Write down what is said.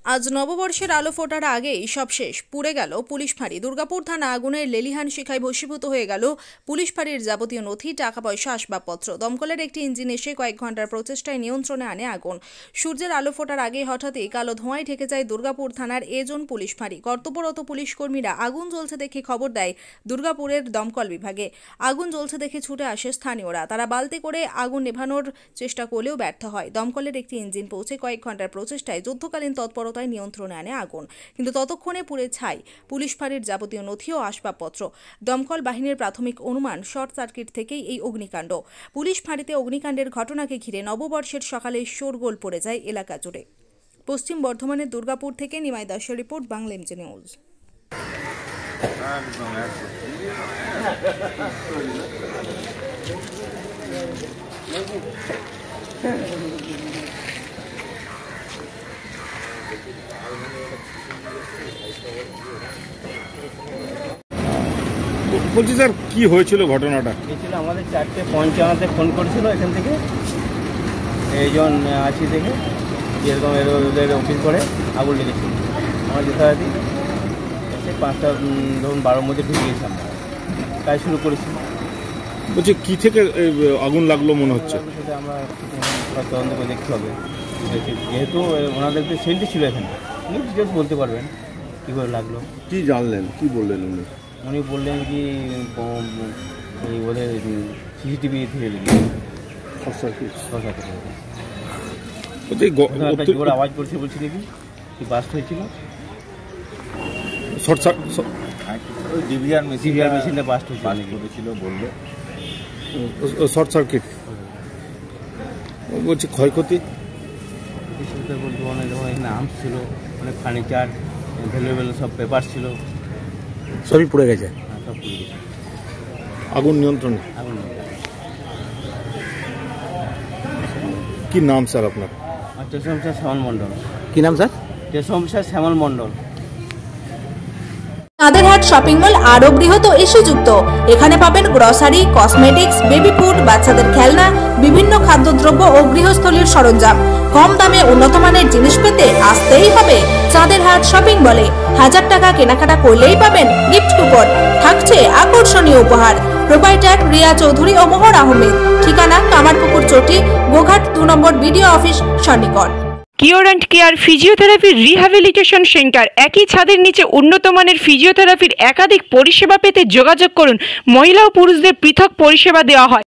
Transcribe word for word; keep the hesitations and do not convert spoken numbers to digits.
আজ নববর্ষের আলো ফোটার আগেই সব শেষ, পুড়ে গেল পুলিশ ফাঁড়ি। দুর্গাপুর থানা আগুনের লেলিহান শিখায় ভস্মীভূত হয়ে গেল পুলিশ ফাঁড়ির যাবতীয় নথি, টাকা পয়সা, আসবাবপত্র। দমকলের একটি ইঞ্জিন এসে কয়েক ঘন্টার প্রচেষ্টায় নিয়ন্ত্রণে আনে আগুন। সূর্যের আলো ফোটার আগে হঠাৎই কালো ধোঁয়ায় ঢেকে যায় দুর্গাপুর থানার এজন পুলিশ ফাঁড়ি। কর্তব্যরত পুলিশ কর্মীরা আগুন জ্বলছে দেখে খবর দেয় দুর্গাপুরের দমকল বিভাগে। আগুন জ্বলছে দেখে ছুটে আসে স্থানীয়রা। তারা বালতি করে আগুন নেভানোর চেষ্টা করলেও ব্যর্থ হয়। দমকলের একটি ইঞ্জিন পৌঁছে কয়েক ঘন্টার প্রচেষ্টায় যুদ্ধকালীন তৎপরতায় নিয়ন্ত্রণে আনে আগুন, কিন্তু ততক্ষণে পুড়ে ছাই পুলিশ ফাঁড়ির যাবতীয় নথি ও আসবাবপত্র। দমকল বাহিনীর প্রাথমিক অনুমান শর্ট সার্কিট থেকেই এই অগ্নিকাণ্ড। পুলিশ ফাঁড়িতে অগ্নিকাণ্ডের ঘটনাকে ঘিরে নববর্ষের সকালে শোরগোল পড়ে যায় এলাকা জুড়ে। পশ্চিম বর্ধমানের দুর্গাপুর থেকে নিমাই দাসের রিপোর্ট, বাংলা এমজি নিউজ। বলছি স্যার, কি হয়েছিল ঘটনাটা? হয়েছিল আমাদের চারটে পঞ্চান্নতে ফোন করেছিল এখান থেকে, এইজন আছি থেকে যেরকম ওদের অফিস করে আগুন লেগেছিল। আমরা যথারীতি এসে পাঁচটা ধরুন বারোর মধ্যে ঢুকে গেছি, আমরা কাজ শুরু করেছি। বলছি কী থেকে আগুন লাগলো মনে হচ্ছে? সেটা আমরা তদন্ত করে দেখতে হবে, যেহেতু ওনাদের তো সেলটি ছিল এখানে, উনি ডিটেলস বলতে পারবেন কী করে লাগলো। কি জানলেন, কি বললেন উনি? উনি বললেন কি ওদের সিসিটিভি থেকে আওয়াজ করছে, বলছি দেখি কি বাস্ট হয়েছিল। ডিভিআর ডিভিআর মেশিনটা বাস্ট হয়েছিল বললো, শর্ট সার্কিট। বলছি ক্ষয়ক্ষতি বলতে অনেক ধরনের এখানে আর্মস ছিল, অনেক ফার্নিচার, ভ্যালুয়েবল সব পেপার ছিল, সবই পুড়ে গেছে। হ্যাঁ, সব পুড়ে গেছে। আগুন নিয়ন্ত্রণে? আগুন কি নাম স্যার আপনার? টেসম স্যার শ্যামল মণ্ডল। কি নাম স্যার? টেসম sir Shyamal Mondal. Chanderhat shopping mall আরো বৃহৎ ও এসেযুক্ত। এখানে পাবেন গ্রসারি, কসমেটিক্স, বেবি ফুড, বাচ্চাদের খেলনা, বিভিন্ন খাদ্যদ্রব্য ও গৃহস্থলীর সরঞ্জাম। কম দামে উন্নত মানের জিনিস পেতে আসতেই হবে চাঁদেরহাট শপিং মলে। হাজার টাকা কেনাকাটা করলেই পাবেন গিফট কুপন, থাকছে আকর্ষণীয় উপহার। প্রোপাইটার রিয়া চৌধুরী ও মোহর আহমেদ। ঠিকানা কামারপুকুর চটি, গোঘাট দু নম্বর বিডিও অফিস সন্নিকট। Cure and care physiotherapy rehabilitation centre. একই ছাদের নিচে উন্নত মানের ফিজিওথেরাপির একাধিক পরিষেবা পেতে যোগাযোগ করুন। মহিলা ও পুরুষদের পৃথক পরিষেবা দেওয়া হয়।